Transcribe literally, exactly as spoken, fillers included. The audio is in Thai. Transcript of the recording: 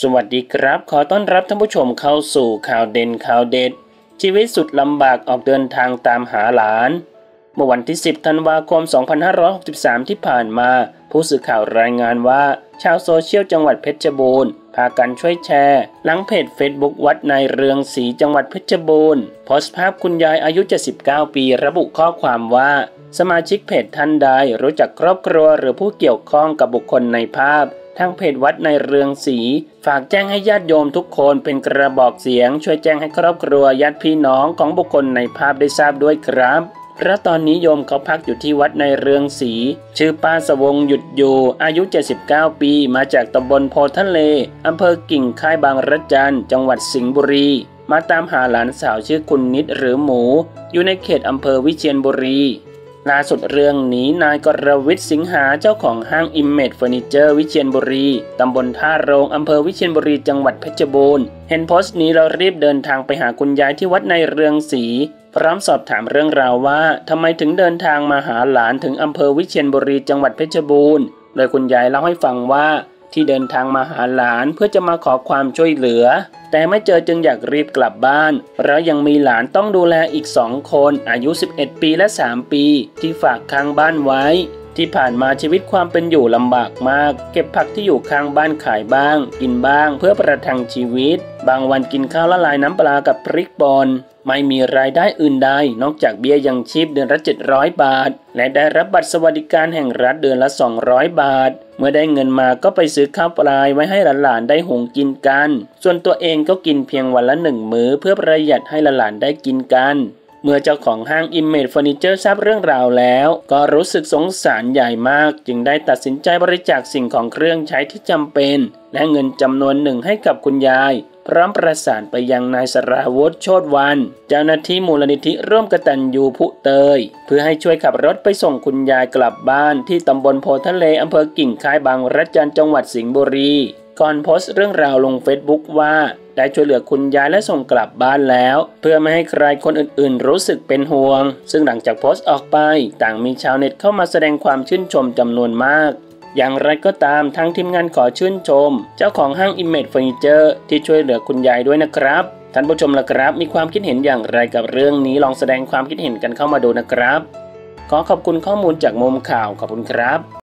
สวัสดีครับขอต้อนรับท่านผู้ชมเข้าสู่ข่าวเด่นข่าวเด็ดชีวิตสุดลำบากออกเดินทางตามหาหลานเมื่อวันที่สิบธันวาคมสองพันห้าร้อยหกสิบสามที่ผ่านมาผู้สื่อข่าวรายงานว่าชาวโซเชียลจังหวัดเพชรบูรณ์พากันช่วยแชร์หลังเพจ Facebook วัดนายเรืองศรีจังหวัดเพชรบูรณ์โพสต์ภาพคุณยายอายุเจ็ดสิบเก้าปีระบุข้อความว่าสมาชิกเพจท่านใดรู้จักครอบครัวหรือผู้เกี่ยวข้องกับบุคคลในภาพทางเพจวัดในเรืองศรีฝากแจ้งให้ญาติโยมทุกคนเป็นกระบอกเสียงช่วยแจ้งให้ครอบครัวญาติพี่น้องของบุคคลในภาพได้ทราบด้วยครับเพราะตอนนี้โยมเขาพักอยู่ที่วัดในเรืองศรีชื่อป้าสวงหยุดอยู่อายุเจ็ดสิบเก้าปีมาจากตำบลโพทะเลอำเภอกิ่งค่ายบางระจันจังหวัดสิงห์บุรีมาตามหาหลานสาวชื่อคุณนิดหรือหมูอยู่ในเขตอำเภอวิเชียรบุรีล่าสุดเรื่องนี้นายกรวิทย์สิงหาเจ้าของห้างอิมเมจเฟอร์นิเจอร์วิเชียรบุรีตำบลท่าโรงอำเภอวิเชียรบุรีจังหวัดเพชรบูรณ์เห็นโพสต์นี้เรารีบเดินทางไปหาคุณยายที่วัดในเรืองศรีพร้อมสอบถามเรื่องราวว่าทำไมถึงเดินทางมาหาหลานถึงอำเภอวิเชียรบุรีจังหวัดเพชรบูรณ์โดยคุณยายเล่าให้ฟังว่าที่เดินทางมาหาหลานเพื่อจะมาขอความช่วยเหลือแต่ไม่เจอจึงอยากรีบกลับบ้านแล้วยังมีหลานต้องดูแลอีกสองคนอายุสิบเอ็ดปีและสามปีที่ฝากค้างบ้านไว้ที่ผ่านมาชีวิตความเป็นอยู่ลำบากมากเก็บผักที่อยู่ข้างบ้านขายบ้างกินบ้างเพื่อประทังชีวิตบางวันกินข้าวละลายน้ำปลากับพริกป่นไม่มีรายได้อื่นใดนอกจากเบี้ยยังชีพเดือนละเจ็ดร้อยบาทและได้รับบัตรสวัสดิการแห่งรัฐเดือนละสองร้อยบาทเมื่อได้เงินมาก็ไปซื้อข้าวปลายไว้ให้หลานๆได้หุงกินกันส่วนตัวเองก็กินเพียงวันละหนึ่งมื้อเพื่อประหยัดให้หลานๆได้กินกันเมื่อเจ้าของห้างอิมเมจเฟอร์นิเจอร์ทราบเรื่องราวแล้วก็รู้สึกสงสารใหญ่มากจึงได้ตัดสินใจบริจาคสิ่งของเครื่องใช้ที่จำเป็นและเงินจำนวนหนึ่งให้กับคุณยายพร้อมประสานไปยังนายสราวุฒิโชติวันเจ้าหน้าที่มูลนิธิร่วมกตัญญูผู้เตยเพื่อให้ช่วยขับรถไปส่งคุณยายกลับบ้านที่ตำบลโพทะเลอำเภอกิ่งค่ายบางระจันจังหวัดสิงห์บุรีก่อนโพสต์เรื่องราวลงเฟซบุ๊กว่าได้ช่วยเหลือคุณยายและส่งกลับบ้านแล้วเพื่อไม่ให้ใครคนอื่นๆรู้สึกเป็นห่วงซึ่งหลังจากโพสต์ออกไปต่างมีชาวเน็ตเข้ามาแสดงความชื่นชมจำนวนมากอย่างไรก็ตามทางทีมงานขอชื่นชมเจ้าของห้างอิมเมจเฟอร์นิเจอร์ที่ช่วยเหลือคุณยายด้วยนะครับท่านผู้ชมล่ะครับมีความคิดเห็นอย่างไรกับเรื่องนี้ลองแสดงความคิดเห็นกันเข้ามาดูนะครับขอขอบคุณข้อมูลจากมุมข่าวขอบคุณครับ